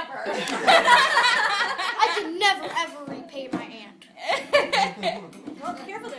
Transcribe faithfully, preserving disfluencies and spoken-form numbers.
ever. I can never ever repay my aunt. Well, be careful there.